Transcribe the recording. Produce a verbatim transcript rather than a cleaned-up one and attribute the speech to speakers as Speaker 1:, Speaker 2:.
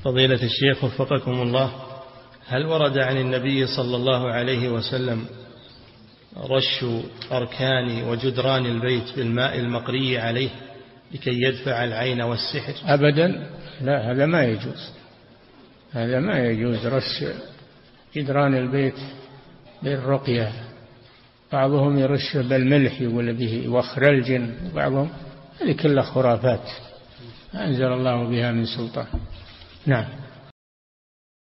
Speaker 1: فضيلة الشيخ وفقكم الله، هل ورد عن النبي صلى الله عليه وسلم رش أركان وجدران البيت بالماء المقري عليه لكي يدفع العين والسحر؟
Speaker 2: أبدا، لا، هذا ما يجوز، هذا ما يجوز رش جدران البيت بالرقية. بعضهم يرش بالملح يقول به وخرلج، وبعضهم، هذه كلها خرافات أنزل الله بها من سلطان. نعم.